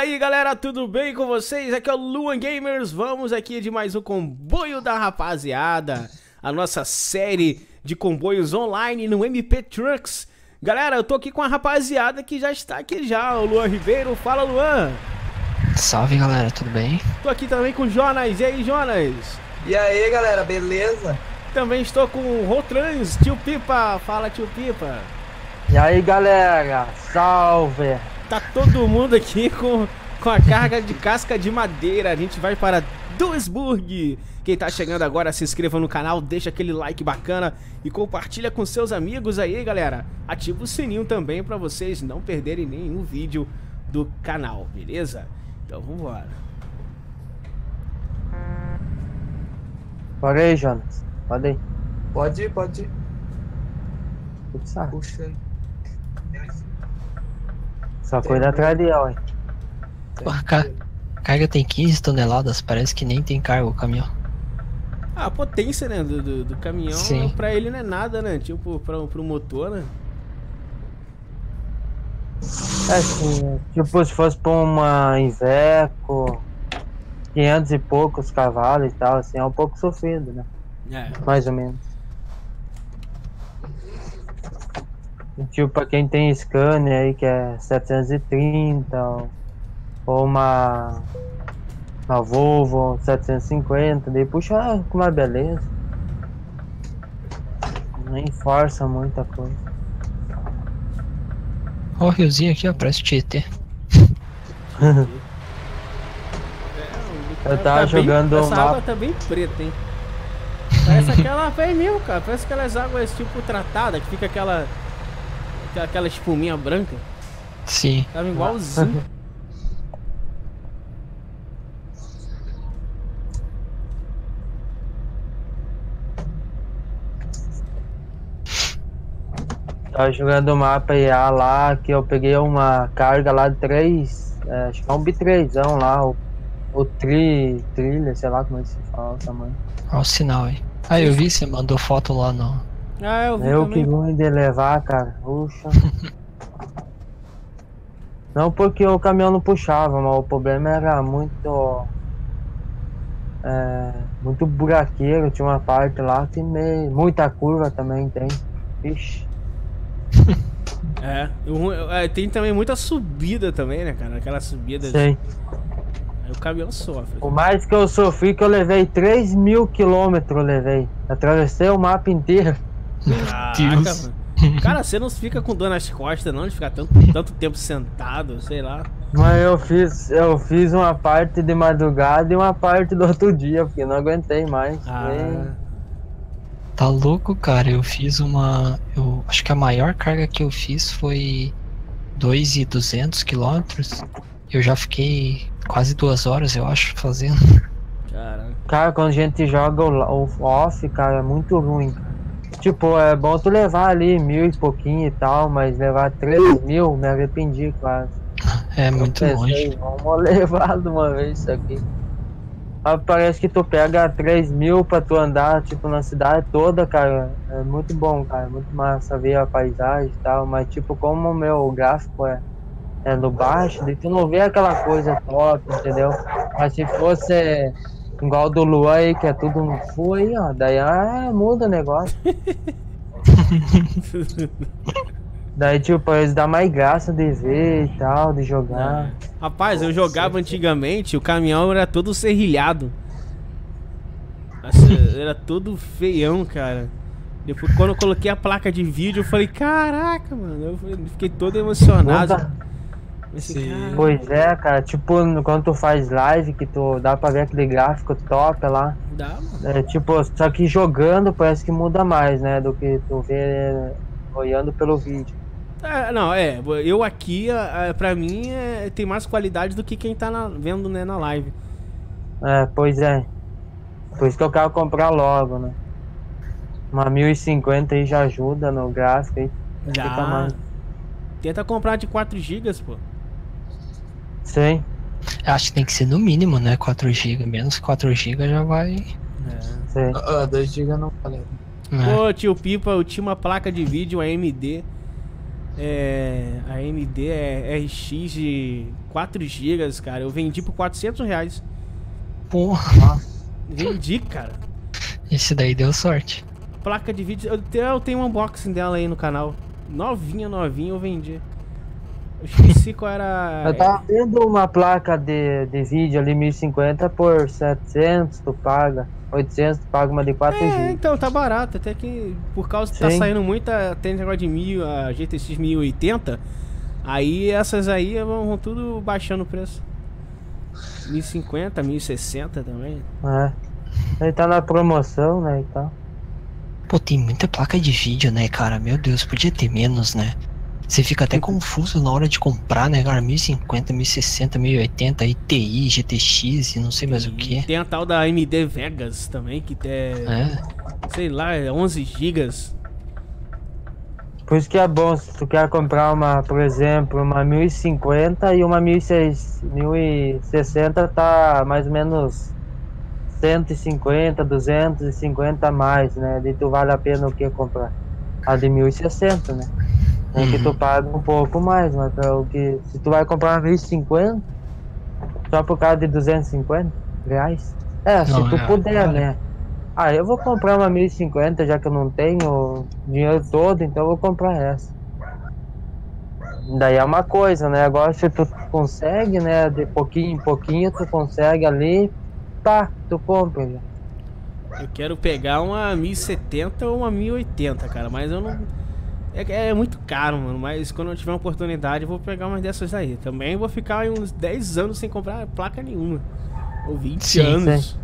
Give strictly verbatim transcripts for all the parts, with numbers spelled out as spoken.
aí galera, tudo bem com vocês? Aqui é o Luan Gamers, vamos aqui de mais um comboio da rapaziada, a nossa série de comboios online no M P Trucks. Galera, eu tô aqui com a rapaziada que já está aqui já, o Luan Ribeiro. Fala, Luan! Salve galera, tudo bem? Tô aqui também com o Jonas, e aí Jonas? E aí galera, beleza? Também estou com o Rotrans, tio Pipa. Fala, tio Pipa. E aí galera, salve! Tá todo mundo aqui com, com a carga de casca de madeira. A gente vai para Duisburg. Quem tá chegando agora, se inscreva no canal, deixa aquele like bacana e compartilha com seus amigos aí, galera. Ativa o sininho também pra vocês não perderem nenhum vídeo do canal, beleza? Então vambora. Bora aí, Jonas. Pode ir. Pode ir, pode ir. Puxa. Puxa. Só cuida atrás de ela, hein? Pô, a ca- carga tem quinze toneladas, parece que nem tem carga o caminhão. Ah, a potência, né, do, do, do caminhão, Sim. pra ele não é nada, né? Tipo, pra, pro motor, né? É assim, tipo, se fosse pra uma Iveco, quinhentos e poucos cavalos e tal, assim, é um pouco sofrido, né? É. Mais ou menos. E, tipo, pra quem tem Scania aí, que é setecentos e trinta, ou, ou uma, uma Volvo setecentos e cinquenta, daí puxa com uma beleza. Nem força muita coisa. Ó o riozinho aqui, ó, parece Tietê. É, o Eu cara tava tá jogando bem, essa uma- água tá bem preta, hein? Parece aquela, é mesmo, cara. Parece aquelas águas tipo tratada, que fica aquela aquela, aquela espuminha branca. Sim. Tava igualzinho. Tava jogando o mapa I A lá, que eu peguei uma carga lá de três, é, acho que é um B três lá, o, o tri, trilha, sei lá como é que se fala o tamanho. Ó o sinal aí. Ah, eu vi, você mandou foto lá no... Ah, eu vi Eu também. que ruim de levar, cara, puxa. Não porque o caminhão não puxava, mas o problema era muito, é, muito buraqueiro, tinha uma parte lá que meio, muita curva também tem, ixi. É, o- é, tem também muita subida também, né, cara? Aquela subida. Sei. Aí o caminhão sofre. O mais que eu sofri que eu levei três mil quilômetros, eu levei. Atravessei o mapa inteiro. Caraca, Deus. mano. Cara, você não fica com dor nas costas, não? De ficar tanto, tanto tempo sentado, sei lá. Mas eu fiz, eu fiz uma parte de madrugada e uma parte do outro dia, porque não aguentei mais. Ah, Nem- Tá louco, cara, eu fiz uma... Eu acho que a maior carga que eu fiz foi dois mil e duzentos quilômetros. Eu já fiquei quase duas horas, eu acho, fazendo. cara. Cara, quando a gente joga o, o off, cara, é muito ruim, cara. Tipo, é bom tu levar ali mil e pouquinho e tal, mas levar três mil, me arrependi, quase. É muito Eu longe. pensei, vamos levar de uma vez isso aqui. Mas parece que tu pega três mil pra tu andar, tipo, na cidade toda, cara. É muito bom, cara. Muito massa ver a paisagem e tal. Mas, tipo, como o meu gráfico é, é no baixo, daí tu não vê aquela coisa top, entendeu? Mas se fosse igual do Luan aí, que é tudo no full aí, ó. Daí, ah, muda o negócio. Daí, tipo, eles dão mais graça de ver e tal, de jogar. Rapaz, eu jogava antigamente, o caminhão era todo serrilhado. Nossa, era todo feião, cara. Depois, quando eu coloquei a placa de vídeo, eu falei, caraca, mano. Eu fiquei todo emocionado. Muda. Esse Sim. cara- Pois é, cara, tipo, quando tu faz live, que tu dá pra ver aquele gráfico top lá, Dá, mano. é, tipo, só que jogando parece que muda mais, né, do que tu vê olhando pelo vídeo. É, não, é, eu aqui, é, pra mim, é, tem mais qualidade do que quem tá na- vendo, né, na live. É, pois é, por isso que eu quero comprar logo, né, uma mil e cinquenta aí já ajuda no gráfico aí, fica Já. mais. Tenta comprar de quatro gigas, pô. Sim, Acho que tem que ser no mínimo, né? quatro gigas. Menos quatro gigas já vai... É. sim. Ah, dois gigas não vale. né? Pô, tio Pipa, eu tinha uma placa de vídeo A M D É, a A M D é R X de quatro gigas, cara. Eu vendi por quatrocentos reais. Porra, Vendi, cara. esse daí deu sorte. Placa de vídeo. Eu tenho, eu tenho um unboxing dela aí no canal. Novinha, novinha, eu vendi. Eu esqueci qual era. Eu tava vendo uma placa de, de vídeo ali mil e cinquenta por setecentos, tu paga. oitocentos, tu paga uma de quatro É, gigas. então tá barato. Até que por causa que tá Sim. saindo muita. Tem negócio de mil, a G T X mil e oitenta. Aí essas aí vão, vão tudo baixando o preço. mil e cinquenta, mil e sessenta também. É. Ele tá na promoção, né, e tal. Pô, tem muita placa de vídeo, né, cara? Meu Deus, podia ter menos, né? Você fica até confuso na hora de comprar, né, cara? mil e cinquenta, mil e sessenta, mil e oitenta, I T I, G T X e não sei mais o que. Tem a tal da A M D Vegas também, que tem, É. sei lá, é onze gigas. Por isso que é bom, se tu quer comprar uma, por exemplo, uma mil e cinquenta e uma mil e sessenta tá mais ou menos cento e cinquenta, duzentos e cinquenta a mais, né? Daí tu vale a pena o que comprar? A de mil e sessenta, né? É Uhum. que tu paga um pouco mais, mas é o que, se tu vai comprar uma mil e cinquenta, só por causa de duzentos e cinquenta reais. É, se Não, tu é, puder, cara. né? Ah, eu vou comprar uma mil e cinquenta, já que eu não tenho dinheiro todo, então eu vou comprar essa. Daí é uma coisa, né? Agora se tu consegue, né? De pouquinho em pouquinho tu consegue ali, pá, tu compra já. Eu quero pegar uma mil e setenta ou uma mil e oitenta, cara, mas eu não... É, é muito caro, mano, mas quando eu tiver uma oportunidade eu vou pegar umas dessas aí. Também vou ficar aí uns dez anos sem comprar placa nenhuma. Ou vinte Sim, anos.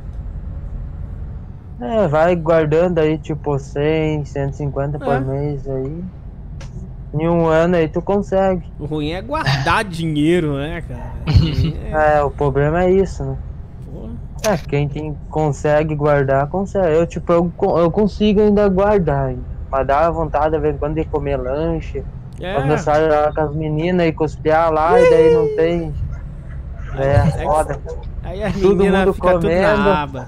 É, vai guardando aí tipo cem, cento e cinquenta É. por mês aí. Em um ano aí tu consegue. O ruim é guardar dinheiro, né, cara? É, É, o problema é isso, né? pô, É, quem tem, consegue guardar, consegue. Eu, tipo, eu, co- eu consigo ainda guardar ainda. Mas dá vontade, de vez em quando, de comer lanche. Quando eu é, saio lá com as meninas e cuspiar lá, e daí não tem. É, foda. aí as Todo meninas mundo ficam tudo comendo. na aba.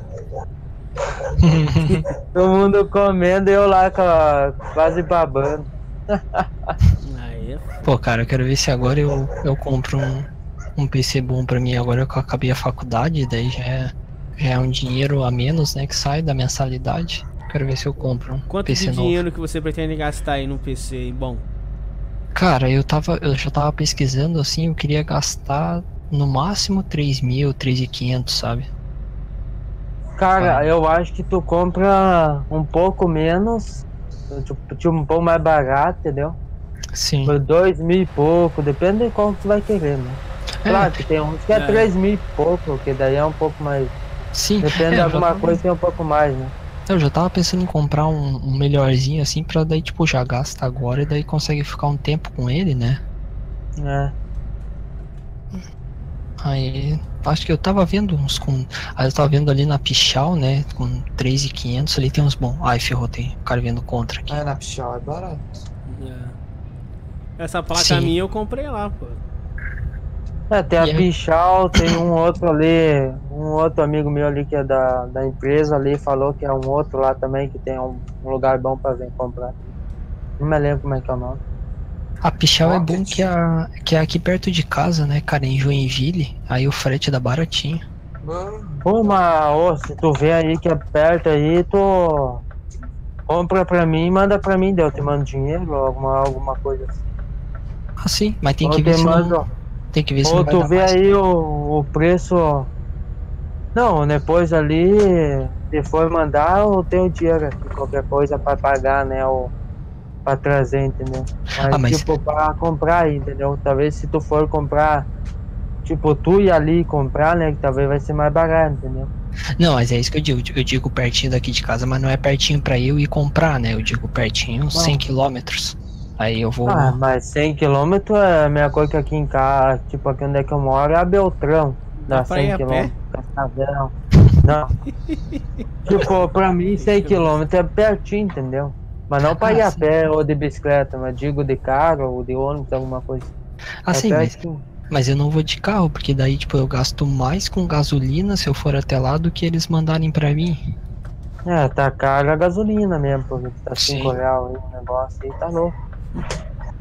Todo mundo comendo e eu lá com a- quase babando. Aí, Pô, cara, eu quero ver se agora eu, eu compro um, um P C bom pra mim. Agora que eu acabei a faculdade, daí já é, já é um dinheiro a menos, né, que sai da mensalidade. Quero ver se eu compro um quanto P C de novo. dinheiro que você pretende gastar aí no P C bom? Cara, eu tava, eu já tava pesquisando assim, eu queria gastar no máximo três mil, três mil e quinhentos, sabe? Cara, Vai. eu acho que tu compra um pouco menos, tipo, tipo, um pouco mais barato, entendeu? Sim. Por dois mil e pouco, depende de qual tu vai querer, né? Claro que tem uns que é, É. três mil e pouco, que daí é um pouco mais. Sim. Depende É, de eu alguma já tava- coisa que é um pouco mais, né? Eu já tava pensando em comprar um, um melhorzinho assim, pra daí tipo já gasta agora e daí consegue ficar um tempo com ele, né? É. Aí, acho que eu tava vendo uns com. Aí eu tava vendo ali na Pichau, né? Com três mil e quinhentos ali tem uns bons. Ai, ferrou, tem o cara vendo contra aqui. Ah, na Pichau é barato. É. Essa placa Sim. minha eu comprei lá, pô. É, tem a E aí? Pichau, tem um outro ali, um outro amigo meu ali que é da, da empresa ali, falou que é um outro lá também, que tem um, um lugar bom pra vir comprar. Não me lembro como é que é o nome. A Pichau é bom Rocket. que, a, que é aqui perto de casa, né, cara? Em Joinville. Aí o frete dá baratinho. Mano, Pô, mas ô, se tu vê aí que é perto aí, tu compra pra mim e manda pra mim, daí eu te mando dinheiro ou alguma, alguma coisa assim. Ah, sim, mas tem Ou que ver te se mando, não. Tem que ver se ou não vai tu dar vê mais. aí o, o preço. Não, depois ali, se for mandar, eu tenho dinheiro aqui, qualquer coisa pra pagar, né, o, pra trazer, entendeu? Mas, Ah, mas- tipo, pra comprar aí, entendeu? Talvez se tu for comprar, tipo, tu ir ali comprar, né, que talvez vai ser mais barato, entendeu? Não, mas é isso que eu digo. Eu digo pertinho daqui de casa, mas não é pertinho pra eu ir comprar, né? Eu digo pertinho, uns cem quilômetros. Aí eu vou. Ah, mas cem quilômetros é a mesma coisa que aqui em casa, tipo, aqui onde é que eu moro é a Beltrão. Dá Dá pra ir cem a pé? quilômetros, Cascavel. Não. Tipo, pra mim cem quilômetros é pertinho, entendeu? Mas não pra Ah, ir a sim. pé ou de bicicleta, mas digo de carro ou de ônibus, alguma coisa. Ah, é sim, mas, pertinho. mas eu não vou de carro, porque daí, tipo, eu gasto mais com gasolina se eu for até lá do que eles mandarem pra mim. É, tá caro a gasolina mesmo, porque tá Sim. cinco reais aí o negócio aí, tá louco.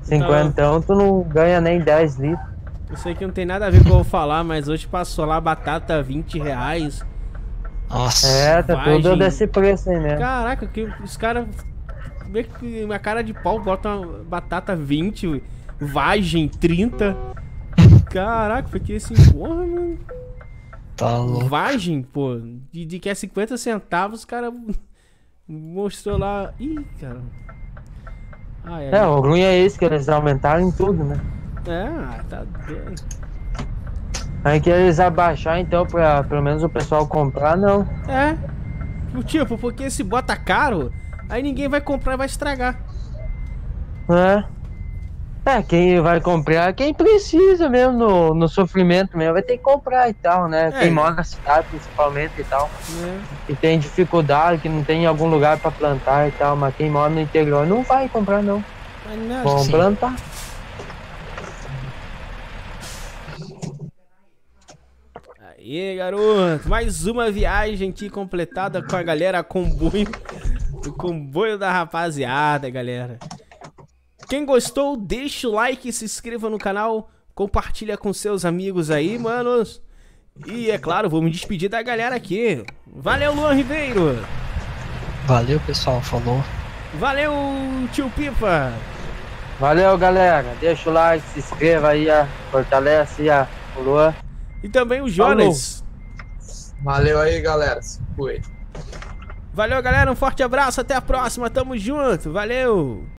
Cinquentão, tu não ganha nem dez litros. Isso aqui não tem nada a ver com o que eu vou falar, mas hoje passou lá batata vinte reais. Nossa. É, tá Vagem. tudo desse preço aí mesmo. Caraca, que os caras. Vê que minha cara de pau bota uma batata vinte, vagem trinta. Caraca, fiquei assim, porra, mano. Tá louco. Vagem, pô, de, de que é cinquenta centavos, os caras mostrou lá. Ih, cara. Ai, ai. É, o ruim é isso, que eles aumentaram em tudo, né? É, ah, tá doido. Aí que eles abaixar então pra pelo menos o pessoal comprar, não. É. Tipo, porque se bota caro, aí ninguém vai comprar e vai estragar. É. É, quem vai comprar é quem precisa mesmo, no, no sofrimento mesmo, vai ter que comprar e tal, né? É. Quem mora na cidade principalmente e tal. Né? Que tem dificuldade, que não tem algum lugar pra plantar e tal, mas quem mora no interior não vai comprar não. Mas não, Vão sim. plantar. Aí, garoto, mais uma viagem aqui completada com a galera comboio, o comboio da rapaziada, galera. Quem gostou, deixa o like, se inscreva no canal, compartilha com seus amigos aí, manos. E é claro, vou me despedir da galera aqui. Valeu, Luan Ribeiro. Valeu, pessoal. Falou. Valeu, tio Pipa. Valeu, galera. Deixa o like, se inscreva aí, ó, fortalece a Luan. E também o Jonas. Valeu aí, galera. Se cuide. Valeu, galera, um forte abraço, até a próxima, tamo junto, valeu.